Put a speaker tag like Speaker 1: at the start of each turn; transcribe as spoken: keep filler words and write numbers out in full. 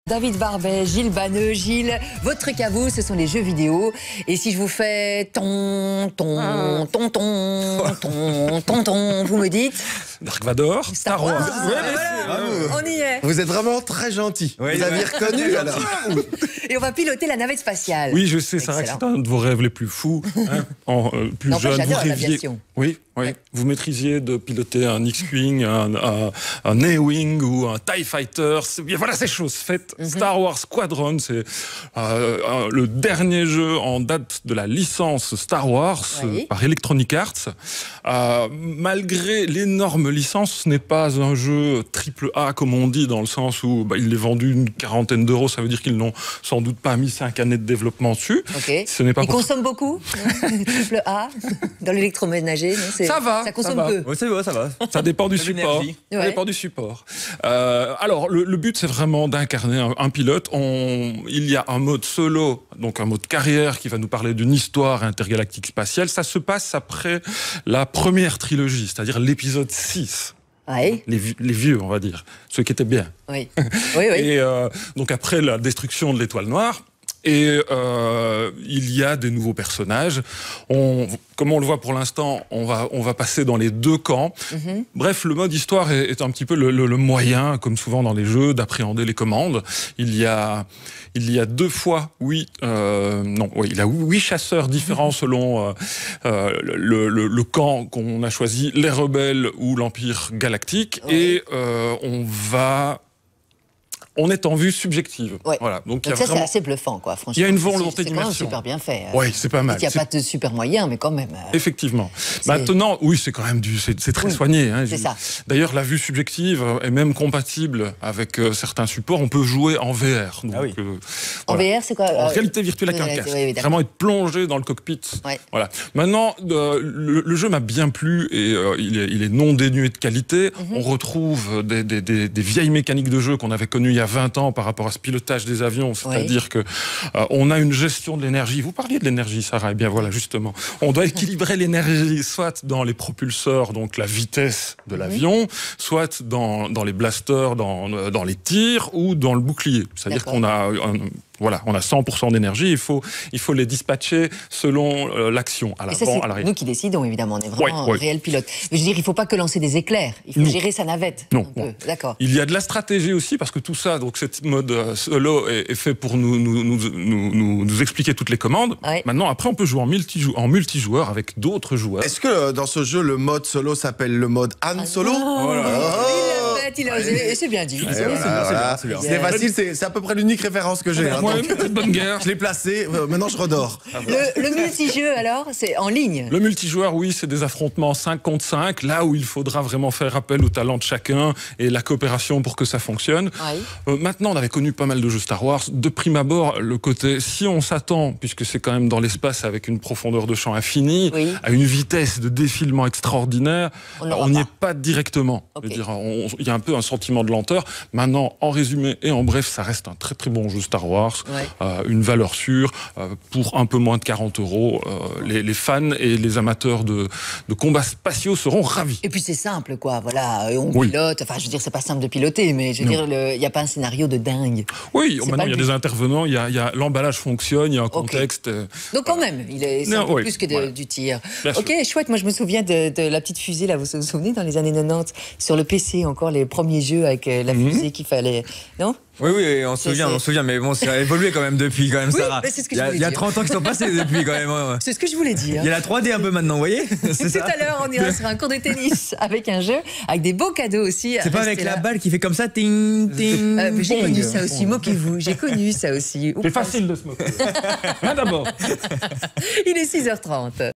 Speaker 1: David Barbet, Gilles Banneux. Gilles, votre truc à vous, ce sont les jeux vidéo. Et si je vous fais ton, ton, ton, ton, ton, ton, ton, vous me dites
Speaker 2: Dark Vador, Star Wars.
Speaker 1: Ah,
Speaker 2: Oui,
Speaker 1: voilà, on y est.
Speaker 3: Vous êtes vraiment très gentil.
Speaker 2: Oui,
Speaker 3: vous avez reconnu alors.
Speaker 1: Et on va piloter la navette spatiale.
Speaker 2: Oui, je sais, c'est vrai que c'est un de vos rêves les plus fous. Hein. En, euh, plus
Speaker 1: non,
Speaker 2: jeune, vous
Speaker 1: j'adore
Speaker 2: rêviez.
Speaker 1: l'aviation.
Speaker 2: Oui, oui.
Speaker 1: Ouais.
Speaker 2: Vous maîtrisiez de piloter un X-Wing, un, un, un A-Wing ou un TIE Fighter. Bien, voilà, ces choses faites. Mm-hmm. Star Wars Squadron, c'est euh, le dernier jeu en date de la licence Star Wars
Speaker 1: oui.
Speaker 2: euh, par Electronic Arts. Euh, malgré l'énorme licence, ce n'est pas un jeu triple A comme on dit, dans le sens où bah, il est vendu une quarantaine d'euros. Ça veut dire qu'ils n'ont sans doute pas mis cinq années de développement dessus.
Speaker 1: Okay.
Speaker 2: Ce n'est pas
Speaker 1: Ils
Speaker 2: pour...
Speaker 1: consomment beaucoup, triple A, dans l'électroménager.
Speaker 2: Ça va.
Speaker 1: Ça consomme
Speaker 2: ça va.
Speaker 1: peu.
Speaker 4: Oui, ça va, ça va.
Speaker 2: Ça dépend du support. Ça
Speaker 1: ouais.
Speaker 2: dépend du support. Euh, alors, le, le but, c'est vraiment d'incarner un, un pilote. On, il y a un mode solo, donc un mode carrière, qui va nous parler d'une histoire intergalactique spatiale. Ça se passe après la première trilogie, c'est-à-dire l'épisode six.
Speaker 1: Oui.
Speaker 2: Les, les vieux, on va dire. Ceux qui étaient bien.
Speaker 1: Oui, oui, oui.
Speaker 2: Et euh, donc, après la destruction de l'étoile noire, et euh, il y a des nouveaux personnages. On, comme on le voit pour l'instant, on va, on va passer dans les deux camps. Mm-hmm. Bref, le mode histoire est, est un petit peu le, le, le moyen, comme souvent dans les jeux, d'appréhender les commandes. Il y a, il y a deux fois, oui, euh, non, oui, il y a huit chasseurs différents selon euh, euh, le, le, le camp qu'on a choisi, les rebelles ou l'Empire galactique. Oui. Et euh, on va... On est en vue subjective.
Speaker 1: Ouais.
Speaker 2: Voilà. Donc,
Speaker 1: Donc
Speaker 2: il y a
Speaker 1: ça,
Speaker 2: vraiment...
Speaker 1: c'est assez bluffant, quoi, franchement.
Speaker 2: Il y a une volonté d'immersion.
Speaker 1: C'est super bien fait.
Speaker 2: Oui, c'est pas mal.
Speaker 1: Il n'y a pas de super moyens, mais quand même. Euh...
Speaker 2: Effectivement. Maintenant, oui, c'est quand même du, c'est très oui, soigné. Hein.
Speaker 1: C'est ça.
Speaker 2: D'ailleurs, la vue subjective est même compatible avec euh, certains supports. On peut jouer en V R. Donc,
Speaker 4: ah oui.
Speaker 2: euh,
Speaker 1: en
Speaker 2: voilà.
Speaker 1: V R, c'est quoi
Speaker 2: En
Speaker 1: euh...
Speaker 2: réalité virtuelle avec un casque. Oui, oui, vraiment être plongé dans le cockpit.
Speaker 1: Ouais.
Speaker 2: Voilà. Maintenant, euh, le, le jeu m'a bien plu et euh, il, est, il est non dénué de qualité. Mm-hmm. On retrouve des, des, des, des vieilles mécaniques de jeu qu'on avait connues il y a vingt ans par rapport à ce pilotage des avions, c'est-à-dire oui. que euh, on a une gestion de l'énergie. Vous parliez de l'énergie, Sarah. Eh bien voilà, justement, on doit équilibrer l'énergie, soit dans les propulseurs, donc la vitesse de l'avion, mmh. soit dans, dans les blasters, dans, dans les tirs ou dans le bouclier. C'est-à-dire qu'on a un, voilà, on a cent pour cent d'énergie, il faut, il faut les dispatcher selon euh, l'action, à l'avant, à l'arrière.
Speaker 1: Nous qui décidons, évidemment, on est vraiment
Speaker 2: oui,
Speaker 1: un
Speaker 2: oui.
Speaker 1: réel pilote. Mais je veux dire, il ne faut pas que lancer des éclairs, il faut
Speaker 2: non.
Speaker 1: gérer sa navette.
Speaker 2: Non,
Speaker 1: non. D'accord.
Speaker 2: Il y a de la stratégie aussi, parce que tout ça, donc cette mode solo est, est fait pour nous, nous, nous, nous, nous, nous expliquer toutes les commandes. Oui. Maintenant, après, on peut jouer en, multijou en multijoueur avec d'autres joueurs.
Speaker 3: Est-ce que dans ce jeu, le mode solo s'appelle le mode Han Solo?
Speaker 1: Ah, oh là là. Oh. Il a osé, c'est bien dit. C'est
Speaker 3: voilà, voilà. facile, c'est à peu près l'unique référence que j'ai. Hein,
Speaker 2: ouais, donc, bonne guerre.
Speaker 3: Je l'ai placé, euh, maintenant je redors.
Speaker 1: Le, le multijeu, alors, c'est en ligne?
Speaker 2: Le multijoueur, oui, c'est des affrontements cinq contre cinq, là où il faudra vraiment faire appel au talent de chacun et la coopération pour que ça fonctionne. Oui. Euh, maintenant, on avait connu pas mal de jeux Star Wars. De prime abord, le côté, si on s'attend, puisque c'est quand même dans l'espace avec une profondeur de champ infinie, oui. à une vitesse de défilement extraordinaire, on n'y est pas directement. Okay. Je veux dire, il y a un peu un sentiment de lenteur. Maintenant, en résumé et en bref, ça reste un très très bon jeu Star Wars, ouais. euh, une valeur sûre, euh, pour un peu moins de quarante euros. Euh, les, les fans et les amateurs de, de combats spatiaux seront ravis.
Speaker 1: Et puis c'est simple, quoi. Voilà, on
Speaker 2: oui.
Speaker 1: pilote. Enfin, je veux dire, c'est pas simple de piloter, mais je veux non. dire, il n'y a pas un scénario de dingue.
Speaker 2: Oui, maintenant il y a des intervenants, il y a, y a l'emballage fonctionne, il y a un okay. contexte. Euh,
Speaker 1: Donc quand même, il est non, un peu oui. plus que de, voilà. du tir. Bien ok, sûr. Chouette. Moi, je me souviens de, de la petite fusée là. Vous vous souvenez dans les années quatre-vingt-dix sur le P C encore les premiers jeux avec euh, la mm-hmm. fusée qu'il fallait, non?
Speaker 4: Oui, oui, on se souvient, on se souvient, mais bon, ça a évolué quand même depuis, quand même,
Speaker 1: oui,
Speaker 4: Sarah.
Speaker 1: C'est ce que
Speaker 4: il, y a,
Speaker 1: je
Speaker 4: il y a trente ans qui sont passés depuis, quand même. Ouais.
Speaker 1: C'est ce que je voulais dire.
Speaker 4: Il y a la trois D un peu maintenant, vous voyez?
Speaker 1: Tout ça. À l'heure, on ira sur un cours de tennis avec un jeu, avec des beaux cadeaux aussi.
Speaker 4: C'est pas avec là. La balle qui fait comme ça, ting, ting.
Speaker 1: Euh, j'ai connu ça aussi, moquez-vous, j'ai connu ça aussi.
Speaker 2: C'est facile de se moquer. Là d'abord.
Speaker 1: Il est six heures trente.